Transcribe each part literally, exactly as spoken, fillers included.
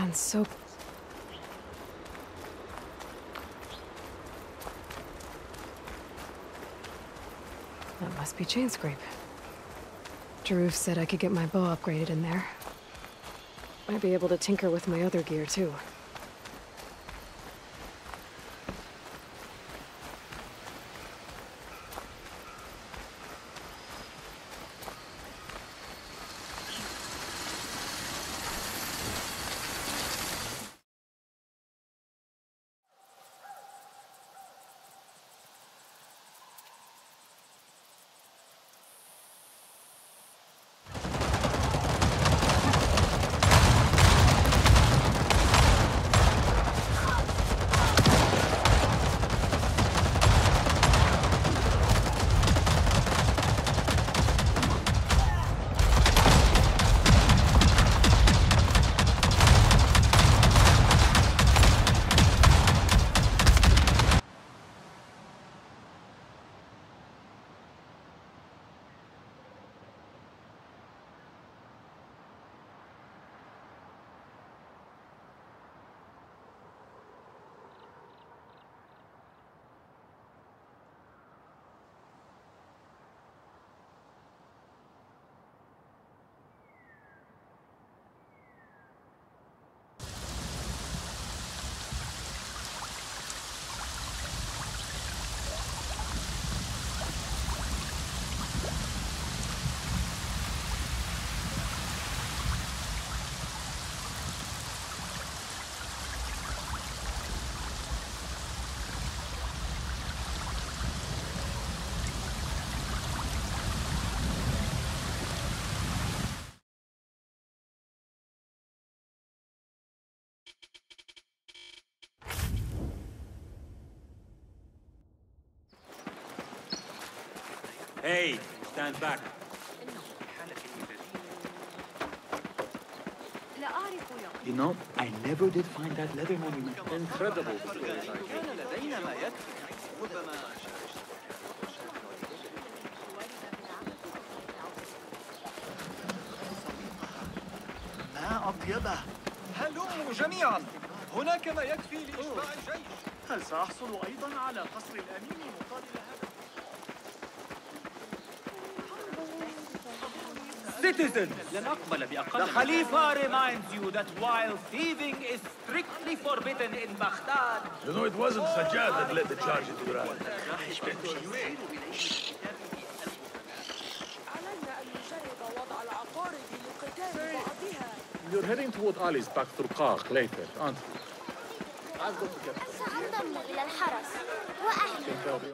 And so... That must be Chainscrape. Jaruf said I could get my bow upgraded in there. Might be able to tinker with my other gear, too. Hey, stand back. You know, I never did find that leather monument. Incredible. ما أطيبه. هلموا جميعا. هناك ما يكفي لإشباع الجيش. هل سأحصل أيضا على قصر الأمين مقابل هذا؟ Citizens, the Khalifa reminds you that while thieving is strictly forbidden in Baghdad... You know, it wasn't Sajjad that led the charge into Iran. You're heading toward Ali's back through Qarq later, aren't you? I've got to get there. سأنضم إلى الحرس وأهلي.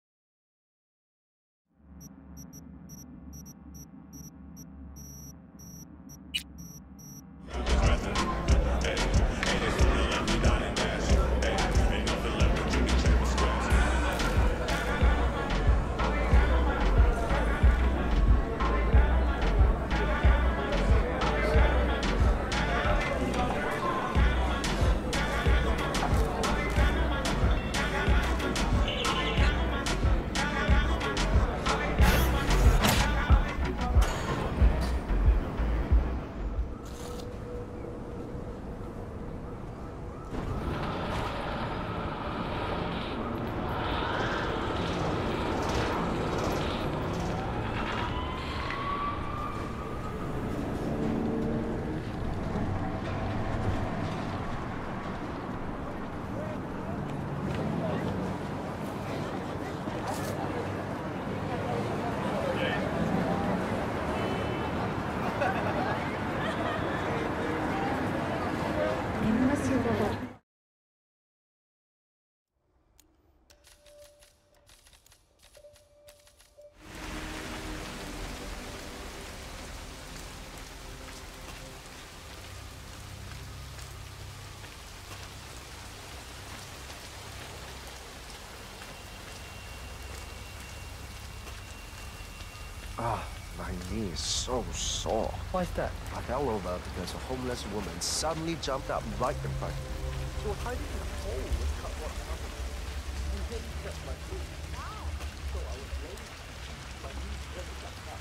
Ah, my knee is so sore. Why's that? I fell over because a homeless woman suddenly jumped up right in front of me. She was hiding in a hole with cupboard cover. And then kept my foot. So I was waiting. My knees pressed like that.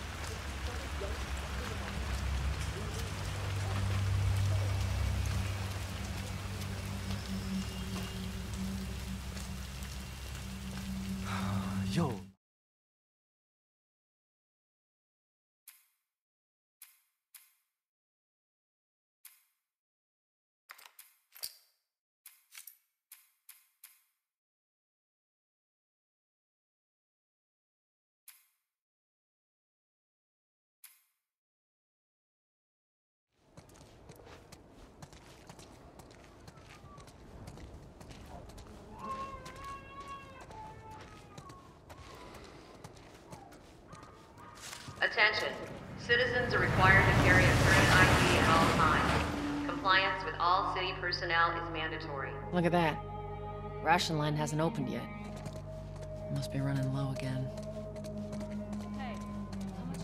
Attention. Citizens are required to carry a current I D at all times. Compliance with all city personnel is mandatory. Look at that. Ration line hasn't opened yet. Must be running low again. Hey, how much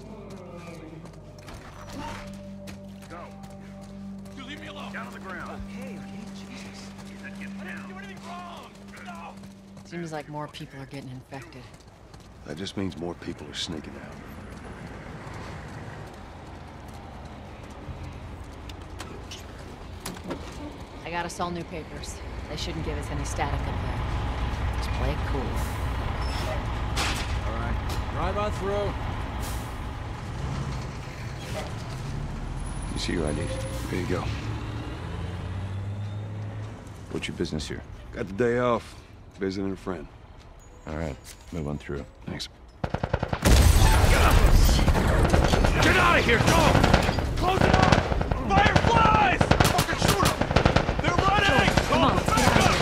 Go. You leave me alone. Down on the ground. Okay, okay, Jesus. I didn't do anything wrong. No. Seems like more people are getting infected. That just means more people are sneaking out. I got us all new papers. They shouldn't give us any static up there. Just play it cool. All right, drive on through. You see your I Ds. Here you go. What's your business here? Got the day off. Visiting a friend. All right, move on through. Thanks. Get out of here! Go! Close it up! Fireflies! Fucking shoot them! They're running! Come on, let's get out of here.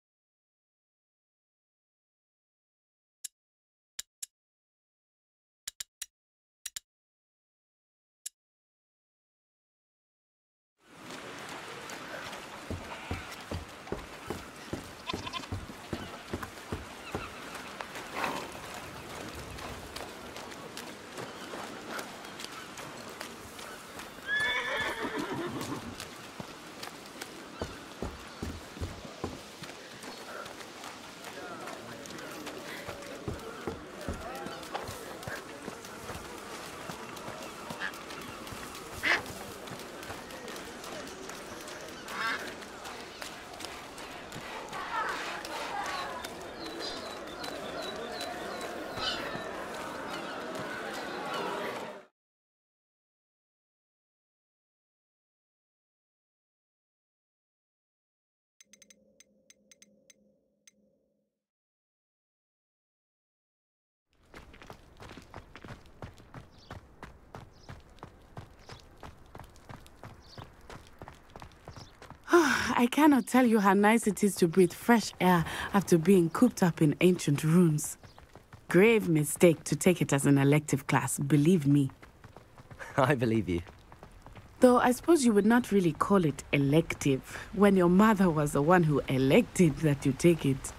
I cannot tell you how nice it is to breathe fresh air after being cooped up in ancient ruins. Grave mistake to take it as an elective class, believe me. I believe you. Though I suppose you would not really call it elective when your mother was the one who elected that you take it.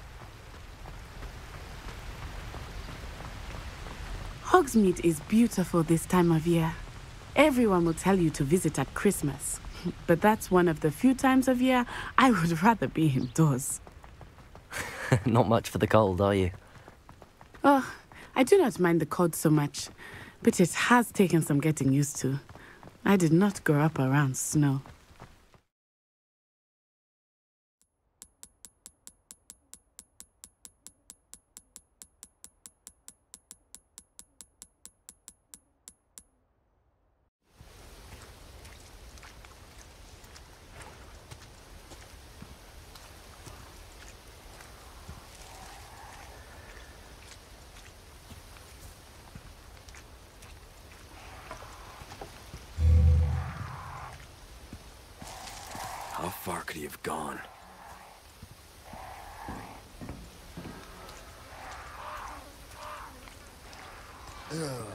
Hogsmeade is beautiful this time of year. Everyone will tell you to visit at Christmas. But that's one of the few times of year I would rather be indoors. Not much for the cold, are you? Oh, I do not mind the cold so much, but it has taken some getting used to. I did not grow up around snow. How far could he have gone? Ugh.